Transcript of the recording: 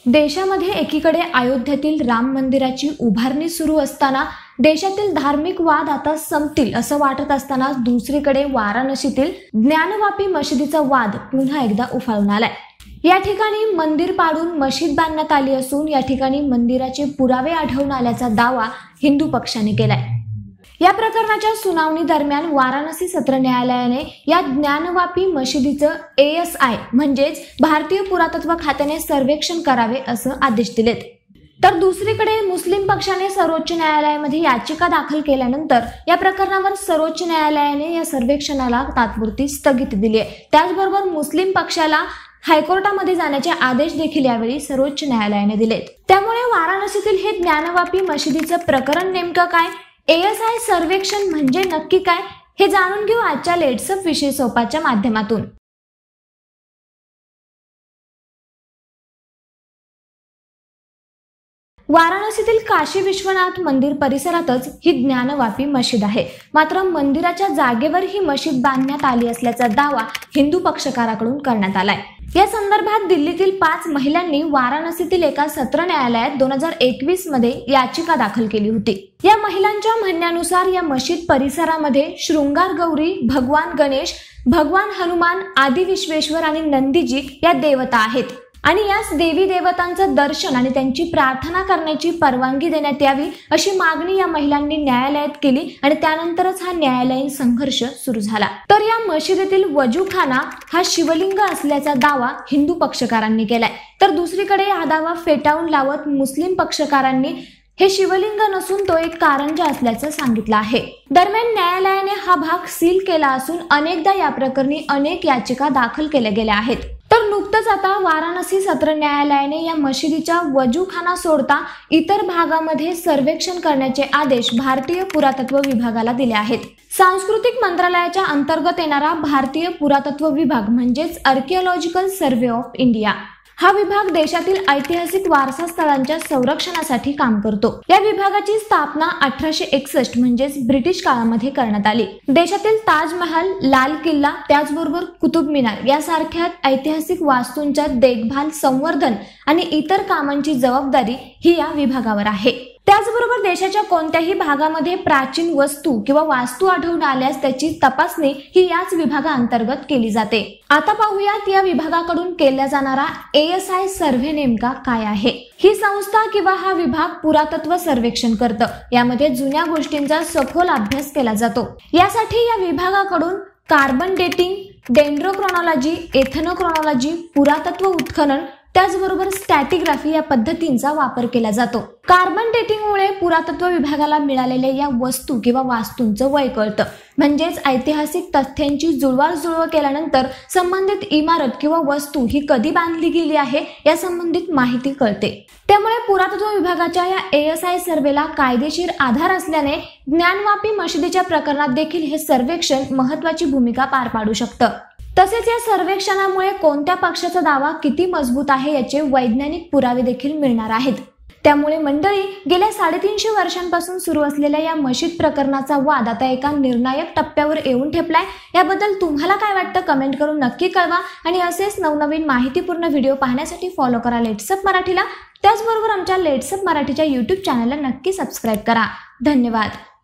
देशामध्ये एकीकडे अयोध्येतील राम मंदिराची उभारणी सुरू असताना देशातील धार्मिक वाद आता संपतील असं वाटत असताना दुसरीकडे वाराणसीतील ज्ञानवापी मशिदीचा वाद पुन्हा एकदा उफाळून आलाय। या ठिकाणी मंदिर पाडून मशीद बांधण्यात आली असून या ठिकाणी मंदिराचे पुरावे आढळून आल्याचा दावा हिंदू पक्षाने केलाय। या प्रकरणाच्या सुनावणी दरम्यान वाराणसी सत्र न्यायालयाने या ज्ञानवापी मशिदीचं ASI म्हणजेच भारतीय पुरातत्व खात्याने सर्वेक्षण करावे असं आदेश दिलेत। तर दुसरीकडे मुस्लिम पक्षाने सर्वोच्च न्यायालयामध्ये याचिका दाखल केल्यानंतर या प्रकरणावर सर्वोच्च न्यायालयाने या सर्वेक्षणाला तात्पुरती स्थगिती दिली आहे। त्याचबरोबर मुस्लिम पक्षाला हायकोर्टामध्ये जाण्याचे आदेश देखील यावेळी सर्वोच्च न्यायालयाने दिलेत। त्यामुळे वाराणसीतील हे ज्ञानवापी मशिदीचं प्रकरण नेमकं काय, ASI सर्वेक्षण म्हणजे नक्की काय, हे जाणून घेऊ आजच्या लेट्सअप विशेष सोपाच्या माध्यमातून। वाराणसीतील काशी विश्वनाथ मंदिर परिसरातच ही ज्ञानवापी मशीद आहे। मात्र मंदिराच्या जागेवर ही मशीद बांधण्यात आली असल्याचा दावा हिंदू पक्षकाराकडून करण्यात आलाय। या संदर्भात दिल्लीतील 5 महिलांनी वाराणसीतील एका सत्र न्यायालयात 2021 मध्ये याचिका दाखल केली होती। या महिलांच्या म्हणण्यानुसार या मशीद परिसरामध्ये शृंगार गौरी, भगवान गणेश, भगवान हनुमान, आदि विश्वेश्वर आणि नंदीजी या देवता आहेत आणि यास देवी देवतांचं दर्शन आणि त्यांची प्रार्थना करण्याची परवानगी देण्यात यावी अशी मागणी या महिलांनी न्यायालयात केली आणि त्यानंतरच हा न्यायालयीन संघर्ष सुरू झाला। तर या मशिदीतील वजूखाना हा शिवलिंग असल्याचा दावा हिंदू पक्षकारांनी केलाय, तर दुसरीकडे हा दावा फेटाळून लावत मुस्लिम पक्षकारांनी हे शिवलिंग नसून तो एक कारंजा असल्याचं सांगितलं आहे। दरम्यान न्यायालयाने हा भाग सील केला असून अनेकदा या प्रकरणी अनेक याचिका दाखल केल्या गेल्या आहेत। तर नुकतंच आता वाराणसी सत्र न्यायालयाने या मशिदीच्या वजूखाना सोडता इतर भागामध्ये सर्वेक्षण करण्याचे आदेश भारतीय पुरातत्व विभागाला दिले आहेत। सांस्कृतिक मंत्रालयाच्या अंतर्गत येणारा भारतीय पुरातत्व विभाग म्हणजेच आर्किओलॉजिकल सर्व्हे ऑफ इंडिया हा विभाग देशातील ऐतिहासिक वारसा स्थळांच्या संरक्षणासाठी काम करतो। या विभागाची स्थापना 1861 म्हणजेच ब्रिटिश काळामध्ये करण्यात आली। देशातील ताजमहल, लाल किल्ला, त्याचबरोबर कुतुब मिनार यासारख्या ऐतिहासिक वास्तूंच्या देखभाल, संवर्धन आणि इतर कामांची जबाबदारी ही या विभागावर आहे। त्याचबरोबर देशाच्या कोणत्याही भागामध्ये प्राचीन वस्तू किंवा वास्तू आढळून आल्यास त्याची तपासणी ही याच विभागाअंतर्गत केली जाते। आता पाहूयात या विभागाकडून केला जाणारा ASI सर्व्हे नेमका काय आहे। ही संस्था किंवा हा विभाग पुरातत्व सर्वेक्षण करतं। यामध्ये जुन्या गोष्टींचा सखोल अभ्यास केला जातो। यासाठी या विभागाकडून कार्बन डेटिंग, डेंड्रोक्रोनॉलॉजी, एथनोक्रोनॉलॉजी, पुरातत्व उत्खनन त्याचबरोबर स्टॅटिग्राफी या पद्धतींचा वापर केला जातो। कार्बन डेटिंगमुळे पुरातत्व विभागाला मिळालेल्या या वस्तू किंवा वास्तूंचं वय कळतं, म्हणजेच ऐतिहासिक तथ्यांची जुळवाजुळव केल्यानंतर संबंधित इमारत किंवा वस्तू ही कधी बांधली गेली आहे या संबंधित माहिती कळते। त्यामुळे पुरातत्व विभागाच्या या ASI सर्वेला कायदेशीर आधार असल्याने ज्ञानवापी मशिदीच्या प्रकरणात देखील हे सर्वेक्षण महत्त्वाची भूमिका पार पाडू शकतं। तसेच या सर्वेक्षणामुळे कोणत्या पक्षाचा दावा किती मजबूत आहे याचे वैज्ञानिक पुरावे देखील मिळणार आहेत। त्यामुळे मंडळी, गेल्या 350 वर्षांपासून सुरू असलेल्या या मशीद प्रकरणाचा वाद आता एका निर्णायक टप्प्यावर येऊन ठेपलाय। याबद्दल तुम्हाला काय वाटतं कमेंट करून नक्की कळवा आणि असेच नवनवीन माहितीपूर्ण व्हिडिओ पाहण्यासाठी फॉलो करा लेट्सअप मराठीला। त्याचबरोबर आमच्या लेट्सअप मराठीच्या YouTube चॅनलला नक्की सबस्क्राईब करा। धन्यवाद।